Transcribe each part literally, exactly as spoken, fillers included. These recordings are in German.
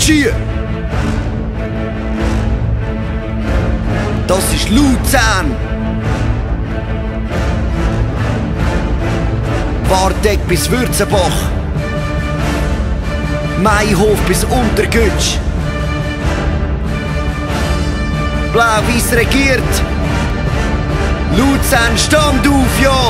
Cheer! Das ist Luzern! Wartegg bis Würzenbach, Mayhof bis Untergütsch. Blau-Weiß regiert. Luzern, stand auf, ja!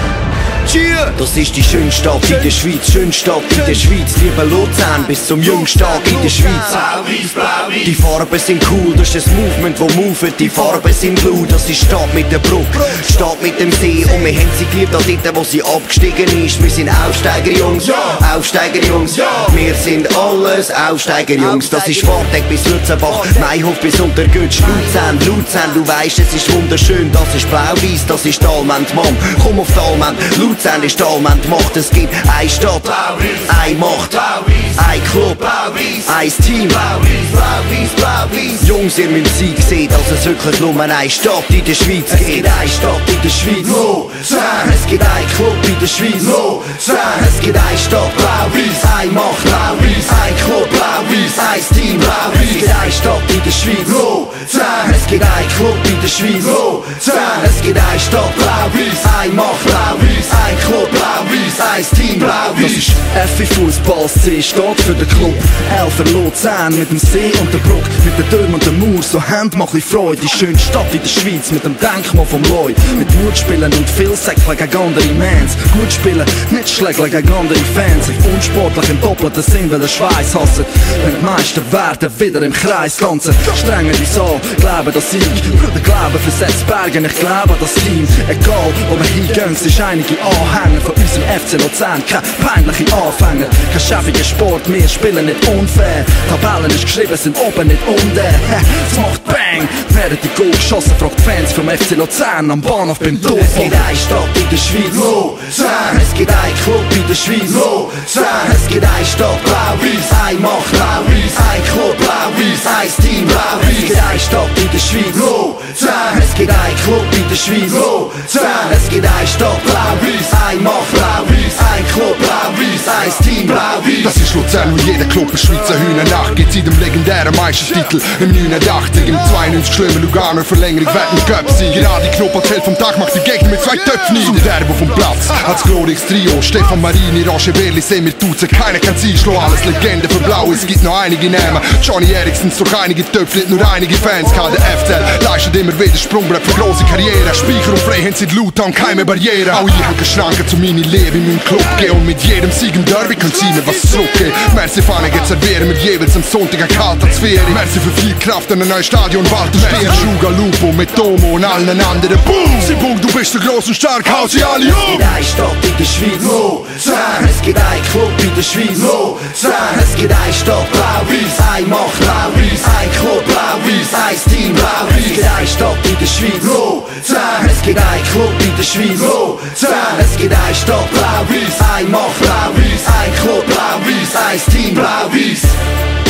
Cheer! Das ist die schönste Stadt in der Schweiz, schönste Stadt in der Schweiz. Lieber Luzern bis zum jüngsten Tag in der Schweiz. Blau-Weiß, Blau-Weiß. Die Farben sind cool, das ist das Movement, wo movet. Die Farben sind blue, das ist Stadt mit der Brücke, Stadt mit dem See. Und wir haben sie geliebt, auch dort, wo sie abgestiegen ist. Wir sind Aufsteiger-Jungs, Ja. Aufsteiger-Jungs. Ja. Wir sind alles Aufsteiger-Jungs. Das ist Wartegg bis Würzenbach, Mayhof bis Untergütsch. Luzern, Luzern, du weißt, es ist wunderschön. Das ist Blau-Weiß, das ist Talmend, Mann. Komm auf Talmend, Luzern ist Talmend, Macht. Es gibt eine Stadt, Blau-Weiß. eine Macht, Blau-Weiß. ein Club, Blau-Weiß. ein Team. Blau-Weiß, Blau-Weiß, Blau-Weiß. Jungs, ihr müsst sie sehen, dass es wirklich nur eine Stadt in der Schweiz Es gibt. gibt Eine Stadt in der Schweiz. Luzern. Es gibt ein Club in der Schweiz. Luzern. Es gibt eine Stadt, Blau-Weiß. ein Macht, Blau-Weiß. ein Club, Blau-Weiß. ein Team. Blau-Weiß. Es gibt eine Stadt in der Schweiz. Luzern. Es gibt ein Club in der Schweiz. Luzern. Es gibt eine Stadt, Blau-Weiß. ein Macht, Blau-Weiß. ein Club, Blau-Weiß. ein Team. Blau-Weiß. Das ist F wie Fußball, C steht für den Club. L für Luzern mit dem See und der Bruck, mit der Dürm und der Mauer, so Hand mach ich Freude. Die schönste Stadt in der Schweiz mit dem Denkmal vom Lloyd. Mit Mut spielen und viel Säckchen gegen andere Mans. Gut spielen, nicht schläglich gegen andere Fans. Sich unsportlich im doppelten Sinn, weil der Schweiß hassen. Wenn die meisten werden wieder im Kreis tanzen. Strengen die so, glauben das Sieg. Bruder, glauben für sechs Bergen, ich glaube an das Team. Egal, wo wir hingehen, es ist einige Anhänger von unserem F C Luzern. Keine peinliche Anfänger, kein schäfiger Sport, wir spielen nicht unfair. Tabellen ist geschrieben, sind oben nicht unten. Es macht Bang, werden die Goal geschossen, fragt Fans vom F C Luzern am Bahnhof beim Dorf. Es gibt eine Stadt in der Schweiz, Luzern. es gibt ein Club in der Schweiz, Luzern. es gibt eine Stadt, Blau-Weiß. ein Macht, Blau-Weiß. ein Club, Blau-Weiß. ein Team. Blau-Weiß. Es gibt eine Stadt in der Schweiz, Luzern. es gibt ein Club in der Schweiz, Luzern. es gibt eine Stadt, Blau-Weiß. ein Macht, Blau-Weiß. ein Club, Blau-Weiß. ein Team. Blau-Weiß. Das ist Luzern, wo jeder Club ein Schweizer Hühner nachgeht. Seit dem legendären Meistertitel im neunundachtzig, im zweiundneunzig schlimmen Lugano Verlängerung werden Cup-Sieg. Gerade die Knopf als Held vom Tag macht die Gegner mit zwei Töpfen nieder. Zum Derbo vom Platz als gloriges Trio. Stefan Marini, Roger Berli, Semir Tuze, keiner kann sie schlagen. Alles Legende für Blau, es gibt noch einige Namen. Johnny Eriksson, doch einige Töpfe, nicht nur einige Fans. K D F Z leistet immer wieder Sprungbrett für grosse Karriere. Speicher und Freiheit sind Luton, keine Barriere. Auch ich habe Schranken zu meiner Liebe in meinem Club gehen. Und mit jedem Sieg im Derby kann sie mir was zurückgeben. Merci Fahne geht servieren mit jeweils am Sonntag eine kalte Sphäre. Merci für viel Kraft an ein neues Stadion, Walter Speer, Schuga, Lupo, mit Tomo und allen anderen. Boom! Sibung, du bist so groß und stark, hau sie alle Es um! gibt eine Stadt in der Schweiz, Luzern. es gibt ein Club in der Schweiz, Luzern. es gibt eine Stadt, Blau-Weiß. ein Macht, Blau-Weiß. ein Club, Blau-Weiß. ein Team. Blau-Weiß. Es gibt eine Stadt in der Schweiz, Luzern. es gibt ein Club in der Schweiz, Luzern. es gibt eine Stadt, Blau-Weiß. ein Macht, Blau-Weiß. ein Club, Blau-Weiß. ein Team. Blau-Weiß.